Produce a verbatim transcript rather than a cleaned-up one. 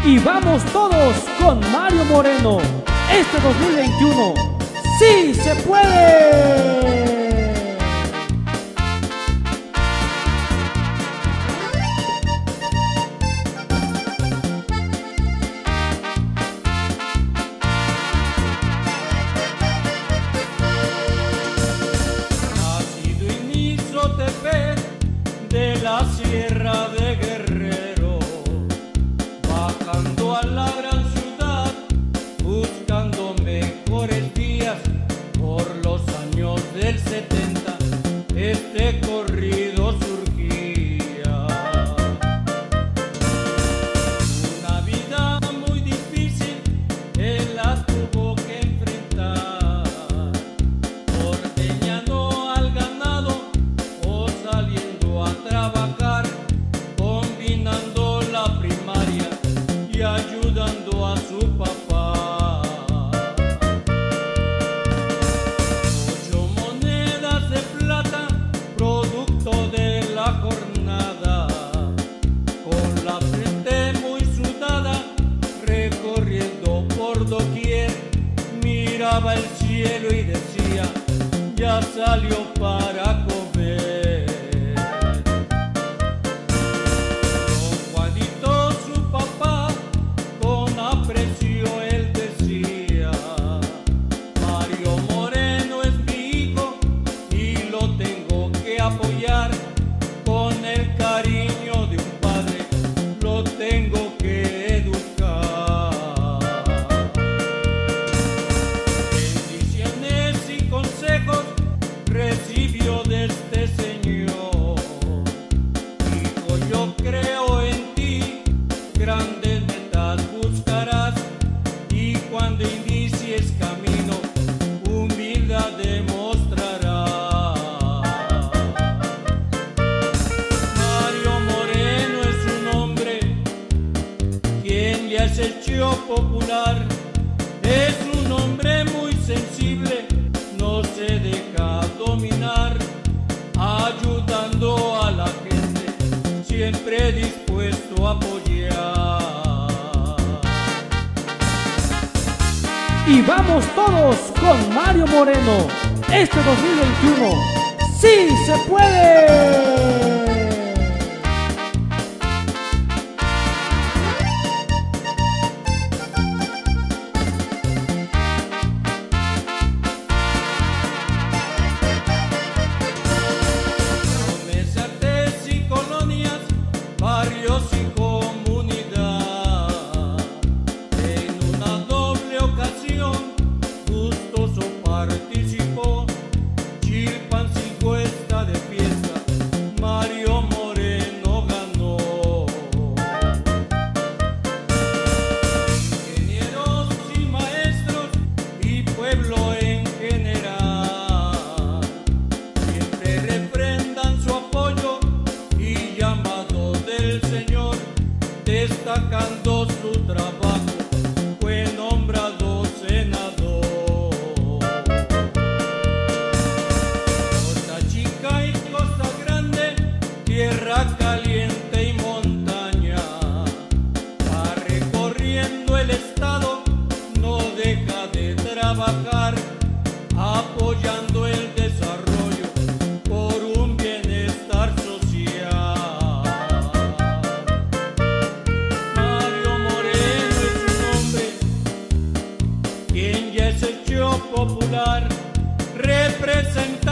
Y vamos todos con Mario Moreno, este dos mil veintiuno, ¡sí se puede! Nacido en Izotepec, de la Sierra de Guerrero, bajando a la gran ciudad, buscando mejores días. Por los años del setenta, este corrido surgía. Una vida muy difícil él la tuvo que enfrentar, ordeñando al ganado o saliendo a trabajar, combinando la primaria y ayudando a su papá. Ocho monedas de plata, producto de la jornada, con la frente muy sudada, recorriendo por doquier, miraba el cielo y decía: ya salió para comer. Don Juanito, su papá, con aprecio él decía: Mario Moreno es mi hijo y lo tengo que apoyar. Con el cariño de un padre lo tengo que educar. Bendiciones y consejos recibió de este señor: hijo, yo creo en ti, grandes metas buscarás, y cuando inicies camino, humildad demostrarás. Mario Moreno es un hombre quien le has hecho popular, es un hombre muy sensible, no se deja dominar, ayudando a la gente, siempre dispuesto a apoyar. Y vamos todos con Mario Moreno, este dos mil veintiuno, ¡sí se puede! Promesas y colonias, barrios y comunidad, en una doble ocasión gustoso participó. Chilpancingo está de fiesta, Mario Moreno ganó. Ingenieros y maestros y pueblo en general siempre refrendan su apoyo y llamado del Señor, destacando su trabajo, fue nombrado senador. Costa Chica y Costa Grande, tierra caliente y montaña, va recorriendo el estado, no deja de trabajar, apoyando el desarrollo por un bienestar social. Mario Moreno es un hombre quien ya se echó popular, representa